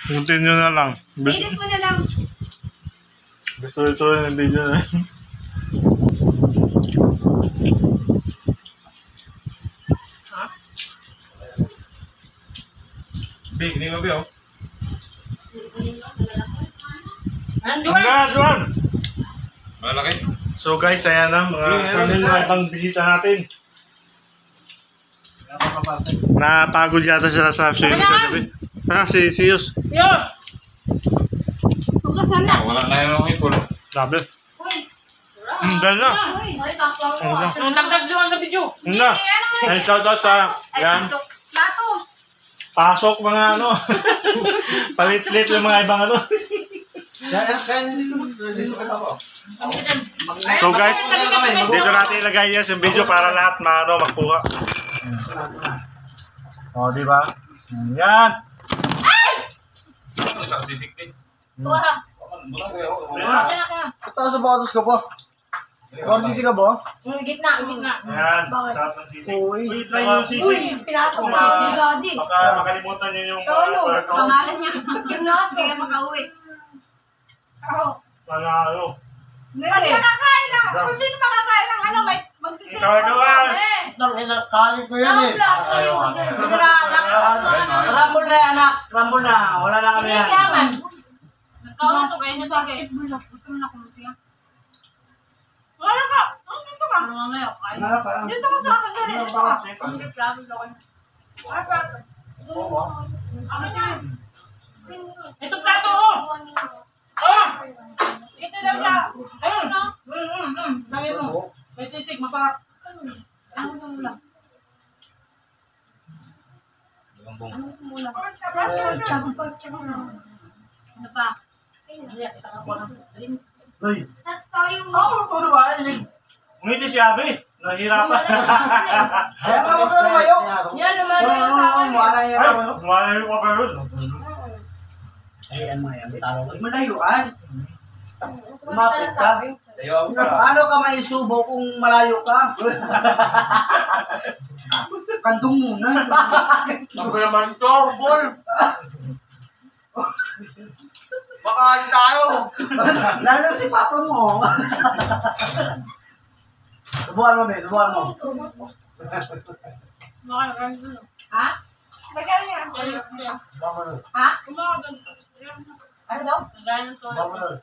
Continue na lang. Edit mo na lang. Gusto ito yung video na. Big, hindi mo ba? Juan! Malaki. So guys, ayan na. Sunod na ibang bisita natin. Napagod yata sila sa swimming kagabi. Si Yus. Yun! Huwag sana. Wala na yung ipon. Sabi. Uy! Dahil na. Uy! Ay, kakwa ko. Ang dagdag doon sa video. Na. Ay, shoutout sa yan. Plato! Pasok mga ano. Palit-lit yung mga ibang ano. So guys, dito natin ilagay yes yung video para lahat magkuha. O, di ba? Yan. Ano isang sisik din? Wala. Ito sa botos ko po. City ka ba? Gitna. Yan. Sarap ng sisig. Uy. Uy, try yung sisig. Uy! Pinasok ko si Daddy. Baka makalimutan nyo yung Solo. pagkaw. Pangalan niya. Gymnast. Kaya makauwi. Panalo. Ba't nakakain lang? Kung sino makakain ng ano, may magtitin. Ikaw, Kali ko yan eh. Sige na, anak. Rumble na yan, anak. Rumble na. Wala na kami yan. Yaman. Nagkaon ito kayo niya. Basketball ako. Ito mo na kumutiya. Wala ka. Ang dito ka. Mamaya ako kayo. Dito ka sa akin. Dito ka. Ang plato daw kayo. Ay, plato. Ito plato oh. Oh! Ito daw siya. Ayun. Lagay mo. May sisig, masarap. Ano mo lang? Gambong. Ano mo lang? Ano pa? Uy. Tas tayo mo. Ito na ba? Ngiti si Abi. Nahirapan. Kaya ka ba na kayo? Yan naman yung sa akin. Wala yan. Ay, malayo pa ba yun? Ayan mo yan. Malayuan. Lumapit ka. Paano ka may subo kung malayo ka? Kantong muna. Ako naman to, bol. Makahan tayo. Lalo si papa mo. Subuhan mo, be. Subuhan mo. Ha? Bagay niya. Babalot. Ha? Ano daw? Babalot.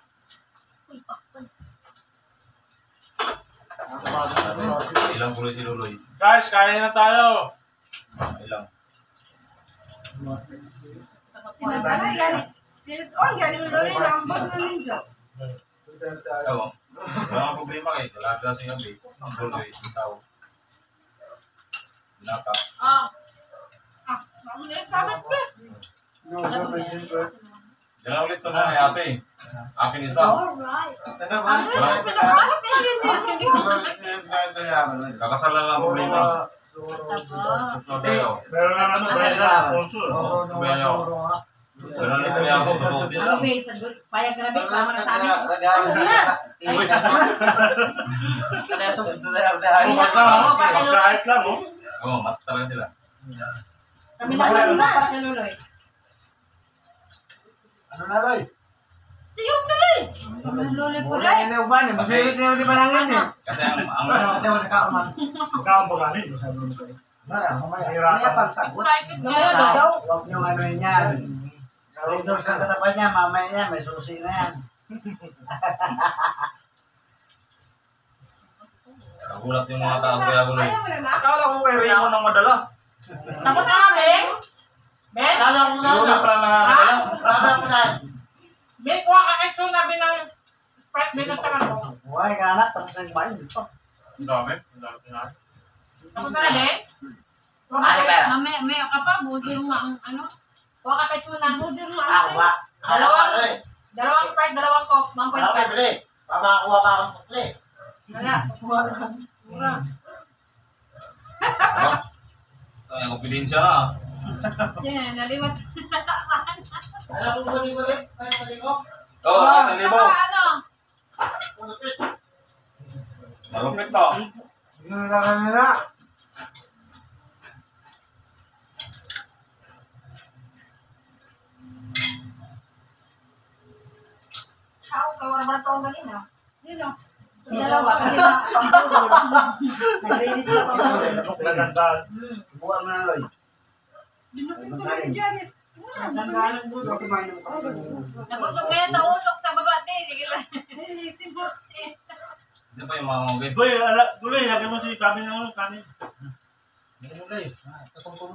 Ilang kulay si Luloy? Guys, kain na tayo. Ilang? Galing mo doon yung lambot na ninja. Ewan. Wala kang problema eh. Dalaga sa gabi. Ang Luloy, yung tao. Naka. Ano yung sabit ko? Yan ulit sa mga ate. Akin isa. Alright. Ano? Pinapalap niya yun. Kakasal na lang problema. Ito tayo. Meron na ano, brother, sponsor. Meron na kaya ako. Totoo din lang. Payag grabe, sama na sa amin. Uy. Kahit lang, oh. Oo, mas talaga sila. Kami na lang na. Luloy. Ano na, Roy? Tiyog tuloy. Luli po Wala rin. na uban eh. Masirit na yung panangin eh. Kasi ang Ano ka nakauman? Magkakambagalin. Masabi mo kayo. Mamaya pang sagot. Huwag niyong ano yun yan. Kalidor sa katapan niya, mamaya niya, may susi na yan. nagulat yung mga tao kaya Luloy. Ayaw mo na na. Akala ko kay Raymond nang madala. Tapos na nga, Ben. Ben? Kala ko na Yung na. pala nakakadala. Kala ko na. Ben, kuha ka extra na Ben ng Sprite, Ben, at saka mo. Buhay ka na, tapos na yung bayan dito. Ang dami. Ang dami na. Tapos na, Ben? Mamaya ka pa. Buti mo ang ano. Kuha ka kay Tuna. Buti mo Ako ang ba? Dalawang Sprite, dalawang Coke, Ako 1.5. bili. Pamakuha ka akong pukli. Wala. Mura. Ay, ang opininsya na. Yan, naliwat. Alam mo bali-bali? Ay, bali ko? Oo, nasa libo. Ano? Pulupit. Malupit to. Yung nila. wala ba taong ganina? Yun o. Dalawa kasi na pang-pudol. Nag-release na pang-pudol. Nagandaan. Buwan mo na, Loy. Dinupin ko na yung Janice. Nagandaan ang dulo. Nabusog na yan sa usok sa baba. Hindi Hindi pa yung mga mabay. Boy, tuloy, lagyan mo si Kami ng kanin. Hindi mo, Loy. Tatong-tumo.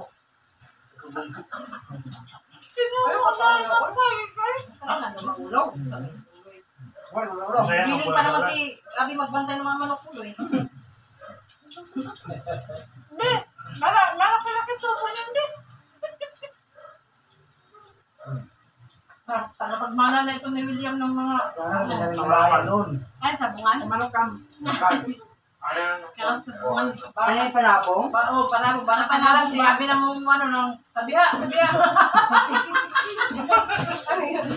Sinuko na ito pa. Ano na maulaw? Wala, wala. Biling pa naman si Abi magbantay ng mga manok ko eh. Hindi. Malaki-laki to. Hindi. Tagapagmana na ito ni William ng mga... Ang bahay nun. Ay, sabungan. Manokam. Kailang sabungan. Ano yung panapong? Oo, panalo. Bala panalo. Si Abi na mo ano ng sabiha. Sabiha. Ano yun?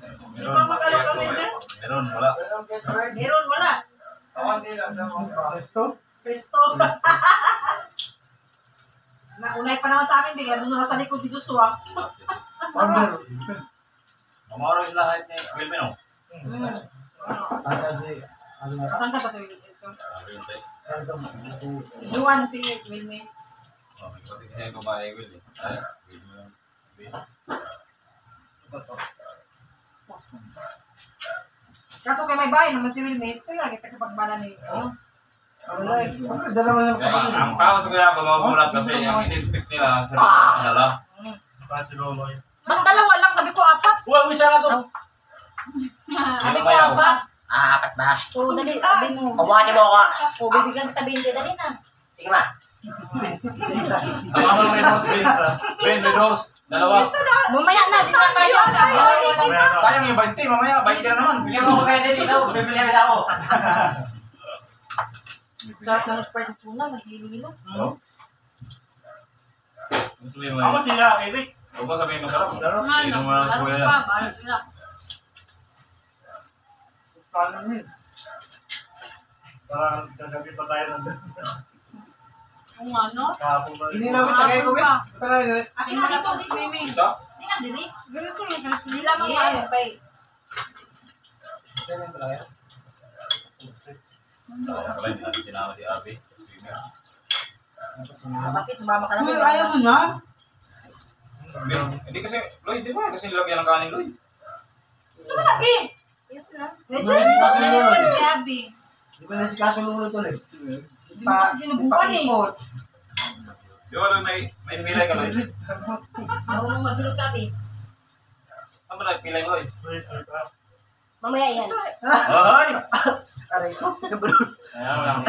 Meron, wala. Meron, wala. Resto? Presto. Naunay pa naman sa amin, bigla doon na sa likod si Joshua. Order. Mamaro yung lahat ni Wilmino. Patang ka pa sa Wilmy. Sabi yung tayo. Duwan si Wilmy. May kapatid siya yung babae Will eh. Ay, Will. Kaso kay may bahay naman si Wilmy, sila kita kapagbala ni... Dalawa lang Kaya kapatid. ang tao sa kaya gumagulat kasi ang in-expect nila sa dala. Para si Loloy. Ba't dalawa lang? Sabi ko apat. Uy, isa na to. Sabi ko apat. Apat ba? Oo, dali. Sabi mo. Pabuhatin mo ako. Oo, bibigyan ka sabihin dali na. Sige ma. Sama mo may dos, Vince. Ben, may dos. Dalawa. Mamaya na, di na tayo. Sayang yung 20, mamaya. 20 na naman. Bigyan mo ko kayo dito. Bibili ako. Sarap ng Sprite at tuna, naglililo. Ako siya, Eric. Huwag mo sabihin masarap. Ano? Inom mo lang sa kuya yan. Pa, bahala sila. Paano yun? Parang gagabi pa tayo ng Kung ano? kahapon ba? Inilaw mo tagay ko ba? Akin na dito, di swimming. Isa? Hindi ka, dili. Gawin ko lang. Hindi lamang ano, pay. Sayang pala, hindi natin sinama si Abby. Bakit sumama ka Uy, na? ayaw mo na? Hindi kasi, Lloyd, di ba? Kasi nilagyan ng kanin, Lloyd. Sabi! Ito na. Medyo hindi Si Abby. Di ba na si Kaso lumunod ulit? Hindi mo kasi sinubukan eh. Di ba, Lloyd, may pilay ka, Lloyd? Marunong magbilog sa atin. Saan ba nagpilay, Lloyd? Mamaya yan. Ay! Aray ko. Ayan lang.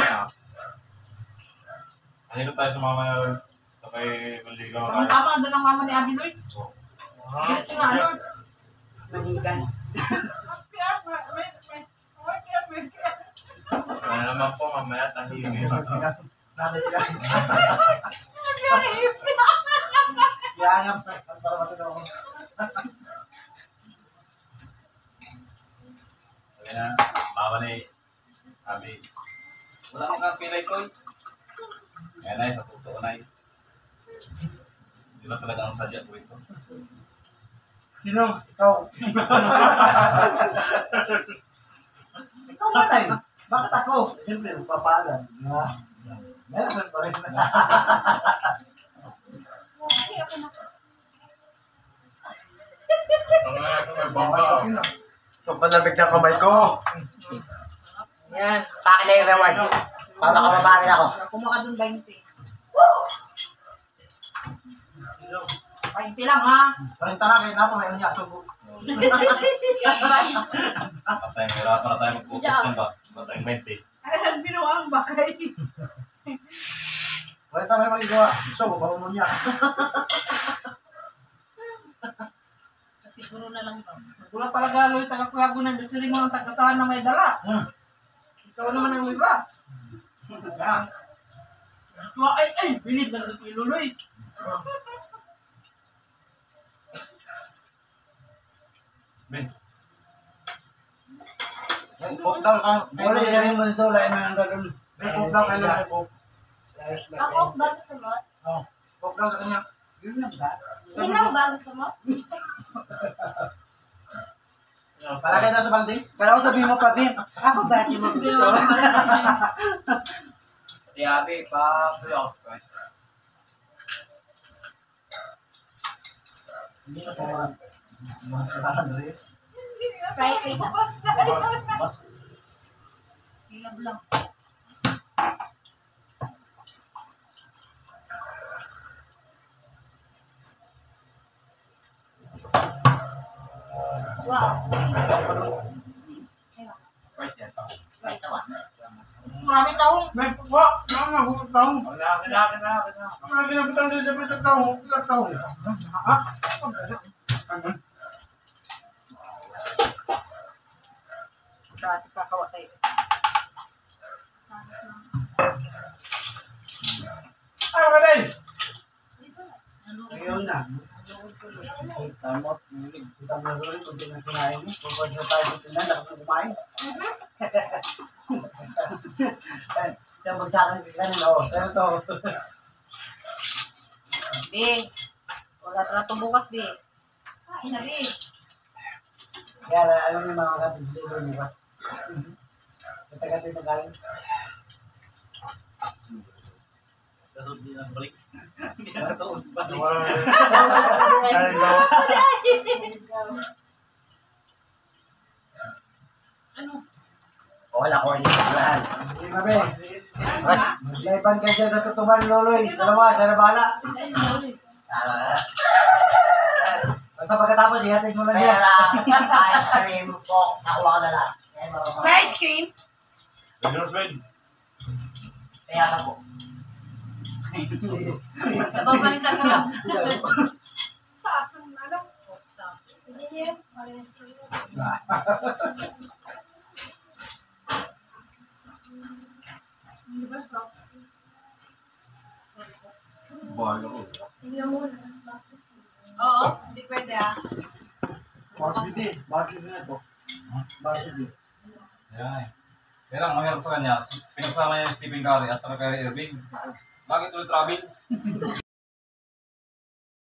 Ano tayo sa mama na Lloyd? Sa kay Manligaw tayo. Tama, doon ang mama ni Abby Lloyd. Ganito nga, Lloyd. Manikan. Ano naman po, mamaya tahimik. Yanap. Para matulog ako. Sabi na, mama ni Abby. Wala mo kang pilay ko. Ayan ay, sa totoo na Di ba talaga ang sadya ko ito? Sino? Ikaw. Ikaw ba tayo? Bakit ako? Siyempre, magpapalan. Meron pa rin. Mamaya ko may bangka. So, palabig ng kamay ko. Yan. Pakin na yung reward. Para makababarin ako. Kumuha doon 20. 20 lang ha. Parinta na kayo na po. Ngayon niya. Subo. Kasi mahirapan na tayo mag-focus din ba? Ba tayong 20? Ayan, binuang bakay. Parinta mo yung magigawa. Subo. Parumo niya. Siguro na lang ba? Nagulat talaga Lloyd, taga-kuyago ng Dusuri mo ng tagasahan na may dala. Ikaw naman ang iba. Ay, bilid na sa kilo Lloyd. Ben, Ay, coke daw ka. Wala yung mo nito. Lain mo yung gagawin. Ay, coke daw kayo lang. Coke. Ako ba gusto mo? Oh, coke daw sa kanya. Yun lang ba? Yun lang ba gusto mo? Palagay na sa balding. Kaya ko sabihin mo pa din. Ako ba yung Hindi gusto? naman pala. Yabi, pa playoff. Hindi na sa mga sirahan rin. Sprite lang. Ilab lang. Wow. Right yan. Sprite ako. Maraming taong. May wa. Mama, huwag taong. Kailangan. Marami na bitang dito bitang taong. Ilang taong. Ha? Dati kakawa tayo. Ay, magaling. Ngayon na. Tamot. Kita mo na rin kung tinakinain mo. Kung pwede na tayo dito na, dapat na kumain. Kaya magsakan ka kanina. Sa'yo to. Big. Wala trato bukas, Big. Kain na rin. Kaya alam niyo mga kapatid dito niyo ba? Kata-kata yung magaling. Kasod din ang balik. Hindi na katuon. Balik. There you go. Wala ko yung plan. Hindi ba, be? Maglaiban ka siya sa tutuban, Loloy. Dalawa, siya na bahala. Basta pagkatapos, ihatid mo lang siya. Ice cream po. Nakuha ka na lang. May ice cream? Winners win. Kaya ka po. Nababalisan ka lang. Taas ng ano? Hindi niya. Malis ko yun. Hindi ba ito? Bahala ko. Tingnan mo na sa plastic. Oo, hindi pwede ah. Varsity. Varsity na to. Varsity. Yan eh. Kaya lang, mahirap sa kanya. Pinagsama niya yung Stephen Curry at saka Kyrie Irving. Bakit tuloy travel?